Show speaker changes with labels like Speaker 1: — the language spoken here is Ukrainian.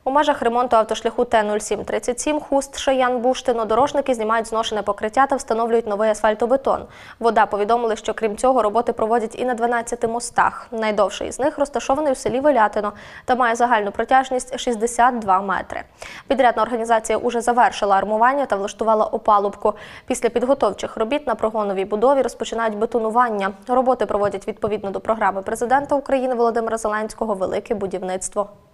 Speaker 1: У межах ремонту автошляху Т-0737 Хуст-Шаян-Буштино дорожники знімають зношене покриття та встановлюють новий асфальтобетон. ВОДА повідомили, що крім цього роботи проводять і на 12 мостах. Найдовший із них розташований у селі Велятино та має загальну протяжність 62 метри. Підрядна організація уже завершила армування та влаштувала опалубку. Після підготовчих робіт на прогоновій будові розпочинають бетонування. Роботи проводять відповідно до програми президента України Володимира Зеленського «Велике будівництво».